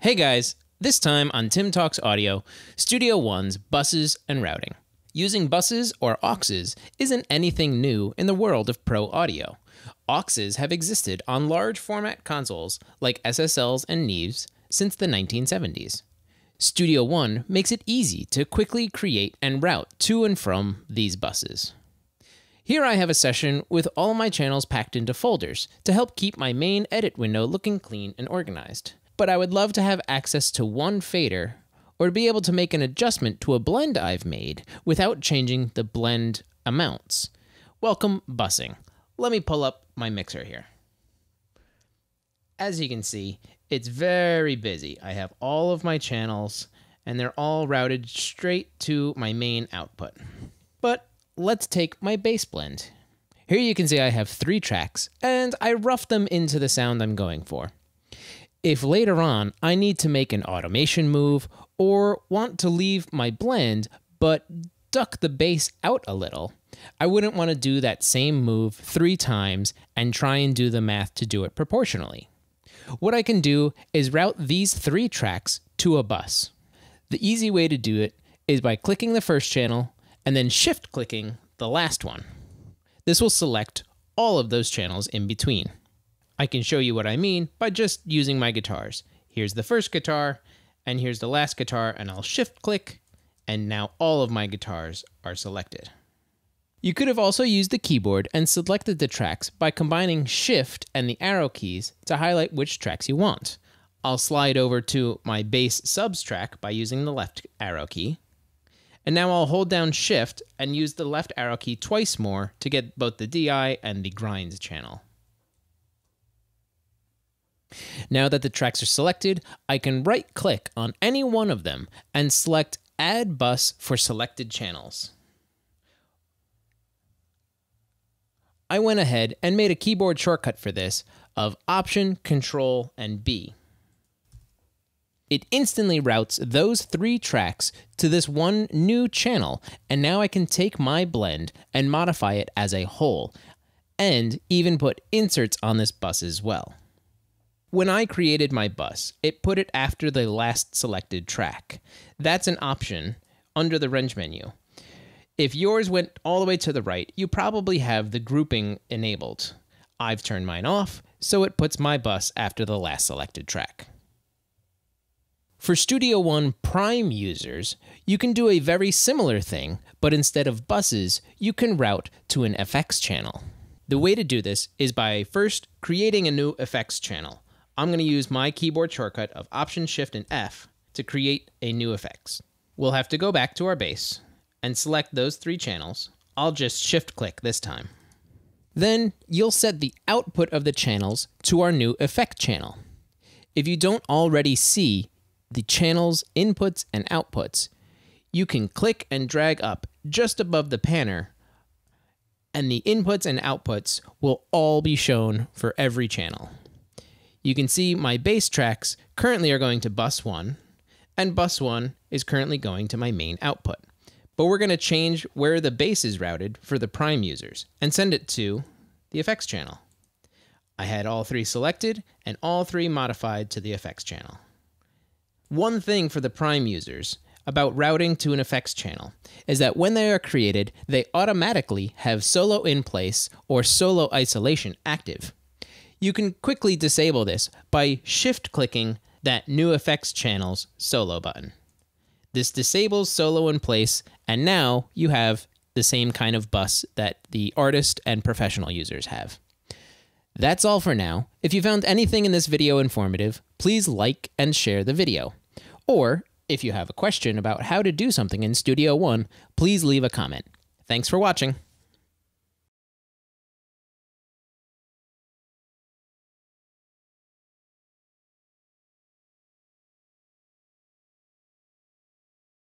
Hey guys, this time on Tim Talks Audio, Studio One's buses and routing. Using buses or auxes isn't anything new in the world of pro audio. Auxes have existed on large format consoles like SSLs and Neves since the 1970s. Studio One makes it easy to quickly create and route to and from these buses. Here I have a session with all my channels packed into folders to help keep my main edit window looking clean and organized. But I would love to have access to one fader or to be able to make an adjustment to a blend I've made without changing the blend amounts. Welcome busing. Let me pull up my mixer here. As you can see, it's very busy. I have all of my channels and they're all routed straight to my main output. But let's take my bass blend. Here you can see I have 3 tracks and I roughed them into the sound I'm going for. If later on I need to make an automation move or want to leave my blend but duck the bass out a little, I wouldn't want to do that same move 3 times and try and do the math to do it proportionally. What I can do is route these 3 tracks to a bus. The easy way to do it is by clicking the first channel and then shift-clicking the last one. This will select all of those channels in between. I can show you what I mean by just using my guitars. Here's the first guitar, and here's the last guitar, and I'll shift-click, and now all of my guitars are selected. You could have also used the keyboard and selected the tracks by combining Shift and the arrow keys to highlight which tracks you want. I'll slide over to my bass subs track by using the left arrow key. And now I'll hold down Shift and use the left arrow key twice more to get both the DI and the grinds channel. Now that the tracks are selected, I can right-click on any one of them and select Add Bus for selected channels. I went ahead and made a keyboard shortcut for this of Option, Control, and B. It instantly routes those 3 tracks to this one new channel, and now I can take my blend and modify it as a whole, and even put inserts on this bus as well. When I created my bus, it put it after the last selected track. That's an option under the wrench menu. If yours went all the way to the right, you probably have the grouping enabled. I've turned mine off, so it puts my bus after the last selected track. For Studio One Prime users, you can do a very similar thing, but instead of buses, you can route to an effects channel. The way to do this is by first creating a new effects channel. I'm going to use my keyboard shortcut of Option, Shift, and F to create a new effects. We'll have to go back to our bass and select those 3 channels. I'll just shift-click this time. Then you'll set the output of the channels to our new effect channel. If you don't already see the channel's inputs and outputs, you can click and drag up just above the panner, and the inputs and outputs will all be shown for every channel. You can see my bass tracks currently are going to bus 1, and bus 1 is currently going to my main output. But we're going to change where the bass is routed for the Prime users and send it to the effects channel. I had all 3 selected and all 3 modified to the effects channel. One thing for the Prime users about routing to an effects channel is that when they are created, they automatically have solo in place or solo isolation active. You can quickly disable this by shift-clicking that New Effects Channels solo button. This disables solo in place, and now you have the same kind of bus that the artist and professional users have. That's all for now. If you found anything in this video informative, please like and share the video. Or, if you have a question about how to do something in Studio One, please leave a comment. Thanks for watching.